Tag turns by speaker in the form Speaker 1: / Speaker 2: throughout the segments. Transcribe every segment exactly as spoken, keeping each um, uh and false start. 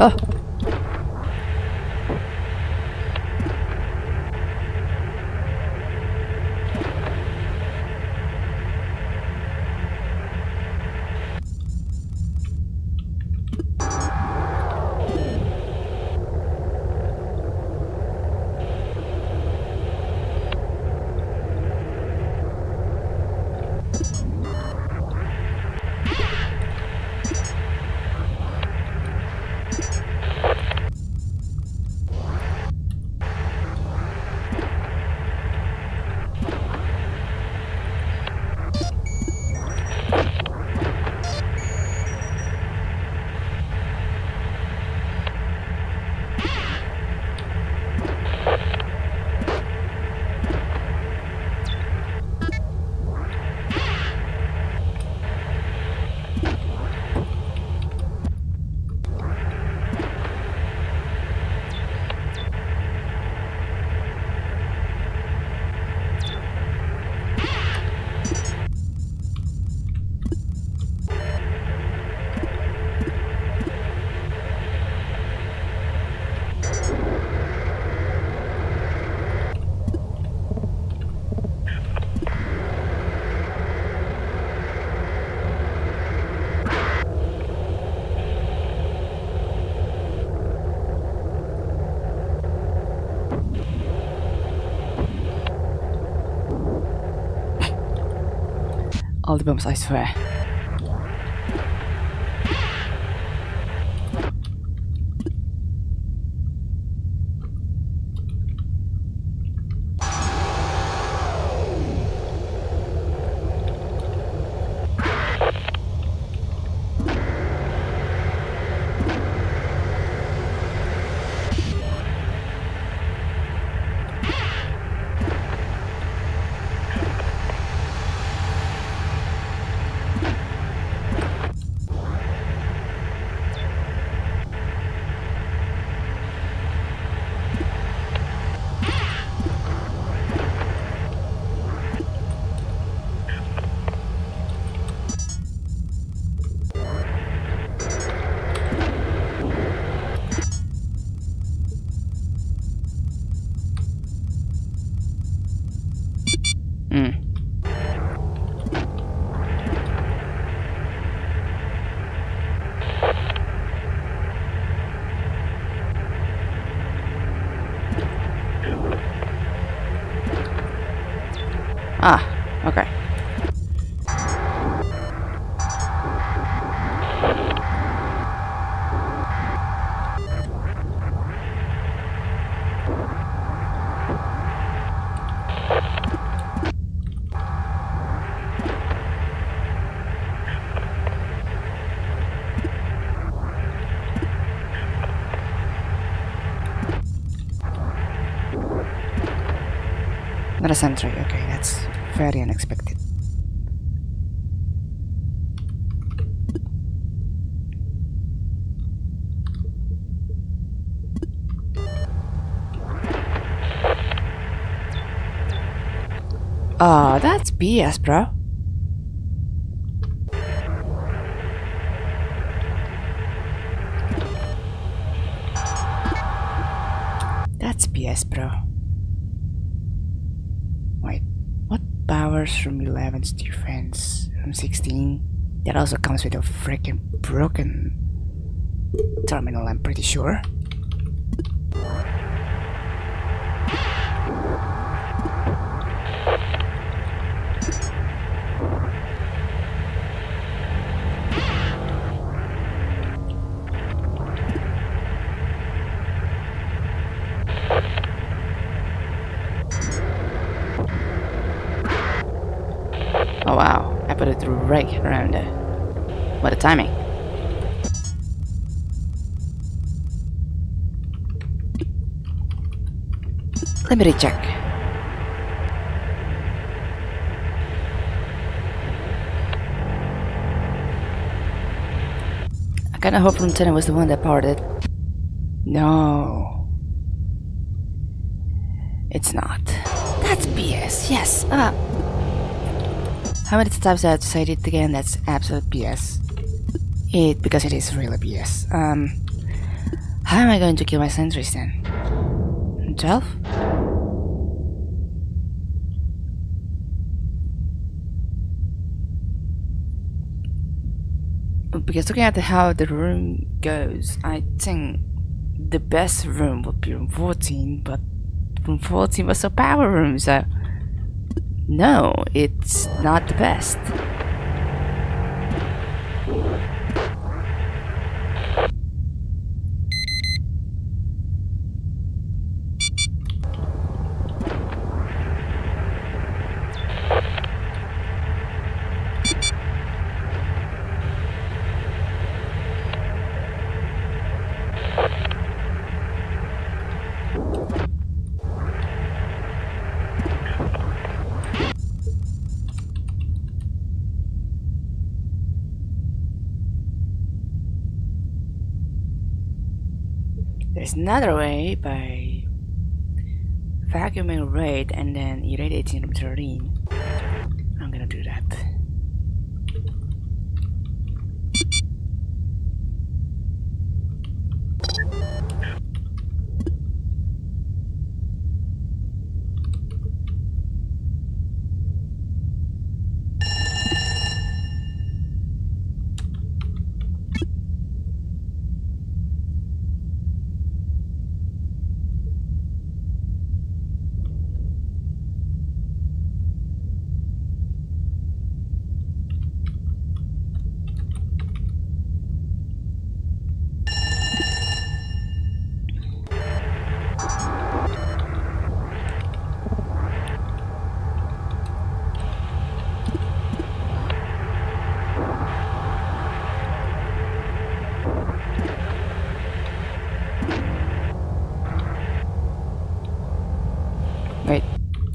Speaker 1: Oh. All the bombs, I swear. Ah, okay. Not a sentry, okay, that's very unexpected. Oh, that's B S, bro. That's B S, bro. Wait, what powers from eleven's defense from sixteen? That also comes with a freaking broken terminal, I'm pretty sure. Oh wow, I put it right around there. What a timing. Let me recheck. I kinda hope Lieutenant was the one that powered it. No. It's not. That's B S, yes. Uh, how many times I have to say it again? That's absolute B S. It, because it is really B S. Um, How am I going to kill my sentries then? twelve? Because looking at how the room goes, I think the best room would be room fourteen, but room fourteen was a power room, so no, it's not the best. There's another way by vacuuming raid and then irradiating room thirteen. I'm gonna do that. Wait.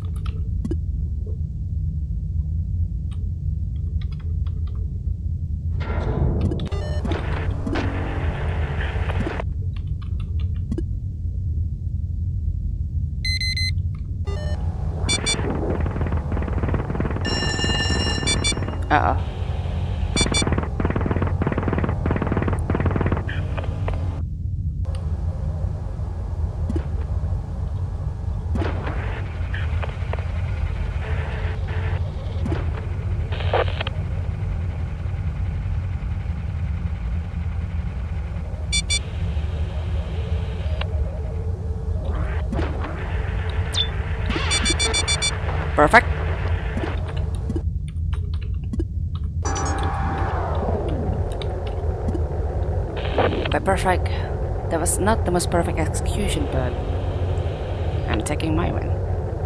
Speaker 1: Uh-oh. Perfect. By perfect, that was not the most perfect execution, but I'm taking my win.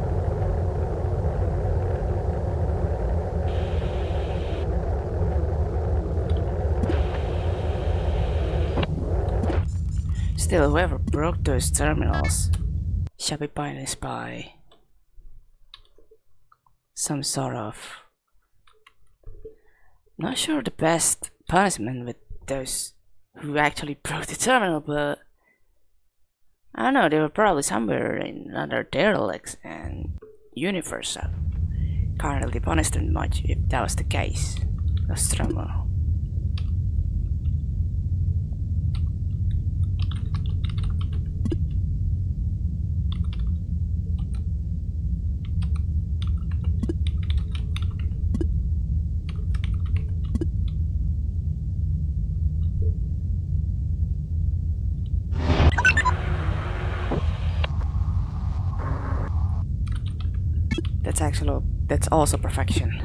Speaker 1: Still, whoever broke those terminals shall be punished by some sort of... Not sure the best punishment with those who actually broke the terminal, but I don't know, they were probably somewhere in another derelict and universe, so can't really punish them much if that was the case. Nostromo. That's actually, that's also perfection.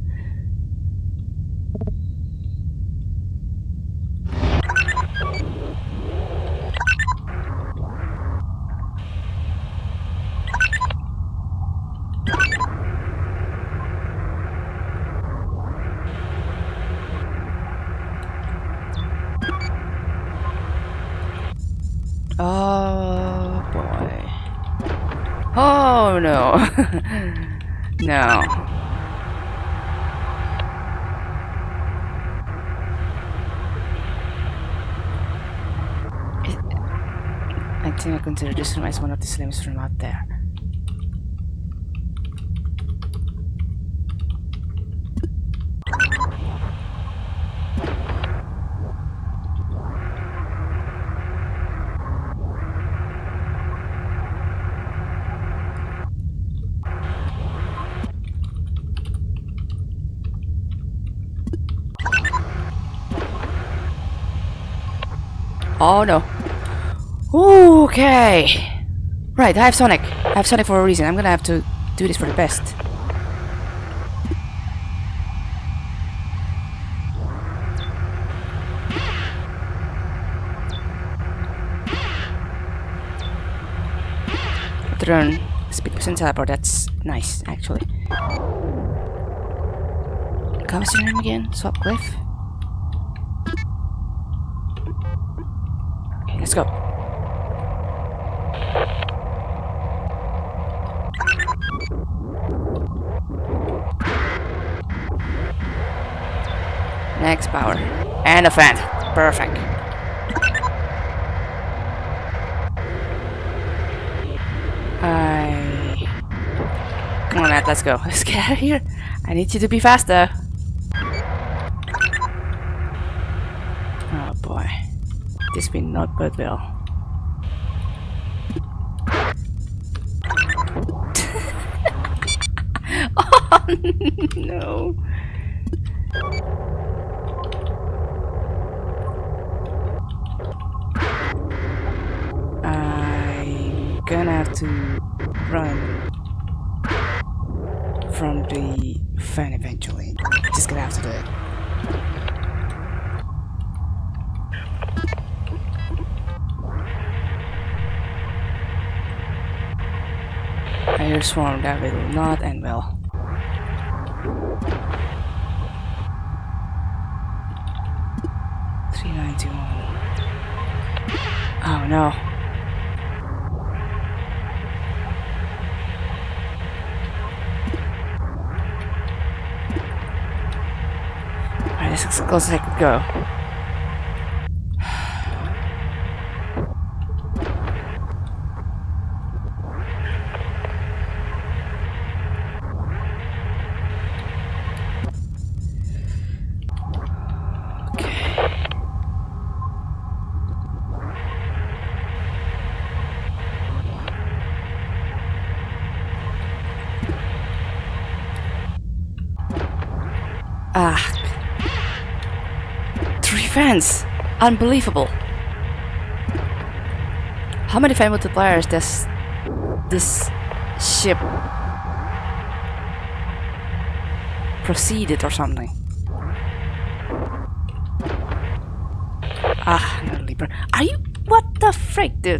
Speaker 1: Oh boy. Oh no. No. It, I think I consider this room as one of the slimmest room out there. Oh no. Okay. Right, I have Sonic. I have Sonic for a reason. I'm gonna have to do this for the best. Turn speed percent teleport, that's nice actually. What's your name again? Swap Cliff? Okay, let's go. Next power. And a fan. Perfect. I... Come on, Matt, let's go. Let's get out of here. I need you to be faster. Oh boy. This will not bode well. Oh no. I'm gonna have to run from the fan eventually. Just gonna have to do it. I hear swarm, that will not end well. three nine two one. Oh no. Alright, this is as close as I could go. Ah, three fans! Unbelievable! How many fan multipliers does this ship proceeded or something? Ah, no leaper. Are you? What the frick, dude?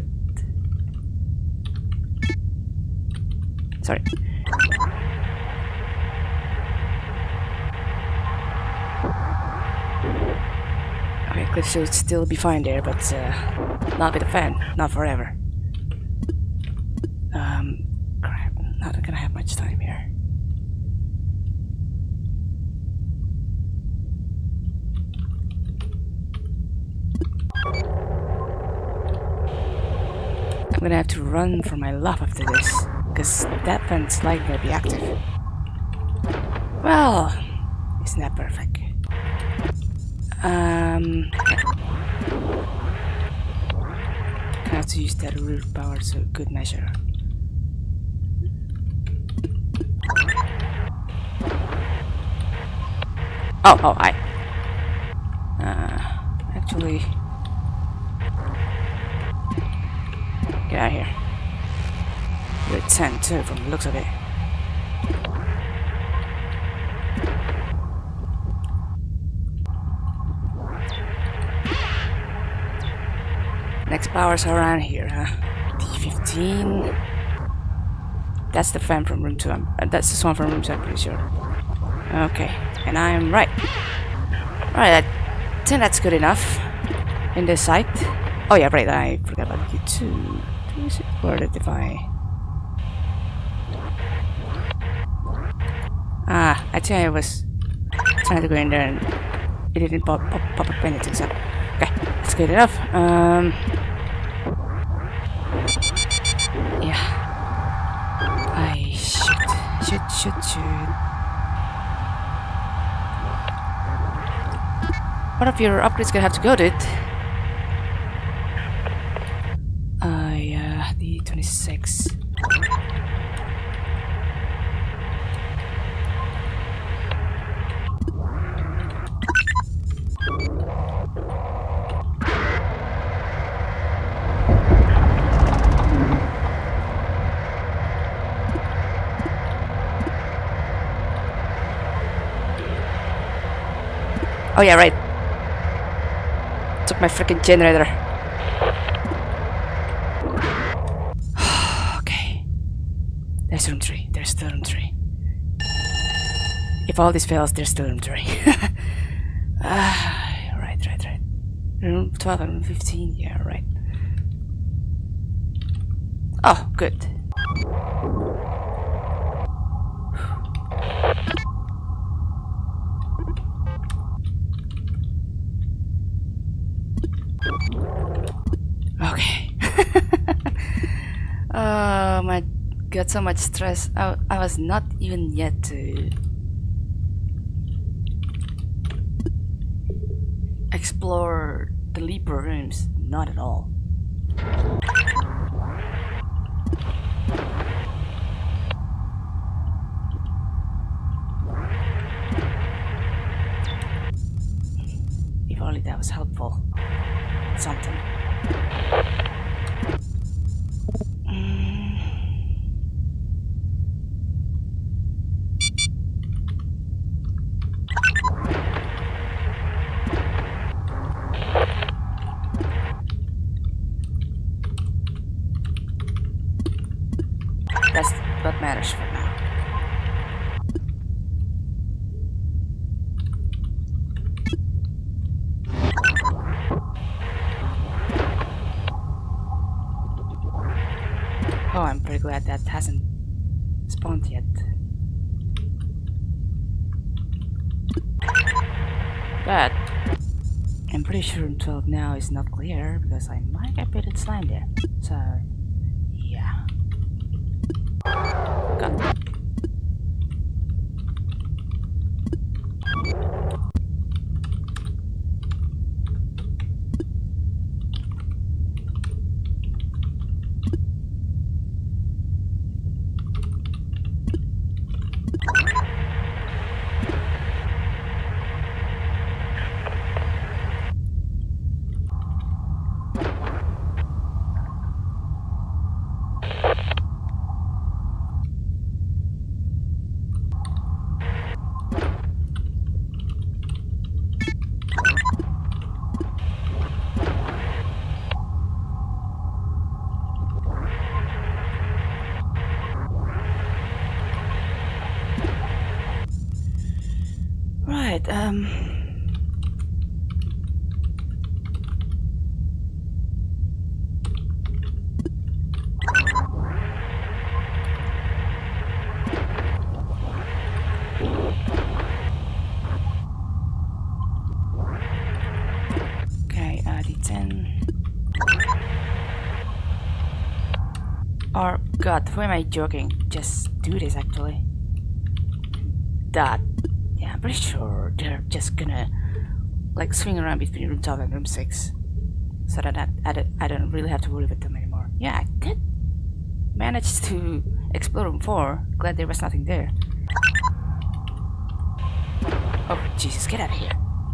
Speaker 1: Sorry. Okay, Cliff should still be fine there, but uh, not with the fan, not forever. Um, crap, not gonna have much time here. I'm gonna have to run for my life after this, because that fan's likely gonna be active. Well, isn't that perfect? Um, I have to use that root power to good measure. Oh, oh, I. Uh, actually, get out of here. You're at ten too, from the looks of it. Next powers are around here, huh? D fifteen. That's the fan from room two. I'm, uh, that's the one from room two, I'm pretty sure. Okay, and I'm right. Alright, I think that's good enough in this site. Oh yeah, right, I forgot about you too. Is it worth it if I... Ah, I think I was trying to go in there and it didn't pop, pop, pop up anything, so... Okay, that's good enough. Um... Yeah. I should, should, should, should... One of your upgrades gonna have to go, dude. Uh, yeah, the twenty-six. Oh yeah, right. Took my freaking generator. Okay. There's room three. There's still room three. If all this fails, there's still room three. Ah, right, right, right. Room twelve and room fifteen. Yeah, right. Oh, good. Okay. Oh my god, so much stress. I, I was not even yet to explore the Leaper rooms. Not at all. If only that was helpful. Something. Mm. That's what matters for now. Oh, I'm pretty glad that hasn't spawned yet. But I'm pretty sure room twelve now is not clear because I might have put it slime there. So yeah. Got it. Right, um... okay, uh, D ten... Or, god, who am I joking? Just do this actually. That. Yeah, I'm pretty sure they're just gonna like swing around between room twelve and room six, so that I, I, don't, I don't really have to worry about them anymore. Yeah, I did manage to explore room four. Glad there was nothing there. Oh Jesus, get out of here!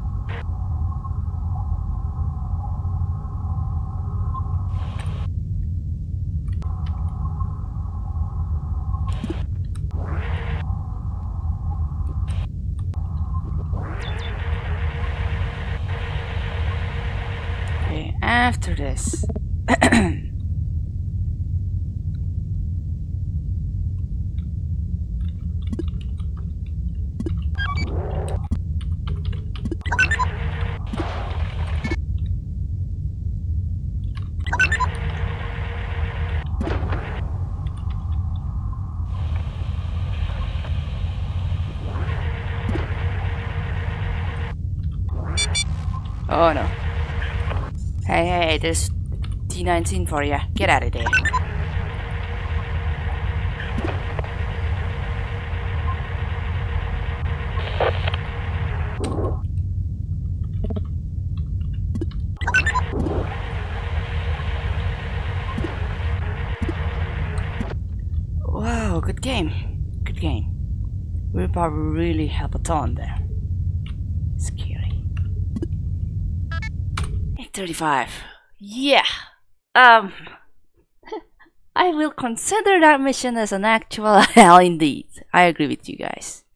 Speaker 1: Okay, after this. Oh no. Hey, hey, there's T nineteen for ya. Get out of there. Wow, good game. Good game. Willpower really help a ton there. Scary. eight thirty-five. Yeah. Um. I will consider that mission as an actual hell indeed. I agree with you guys.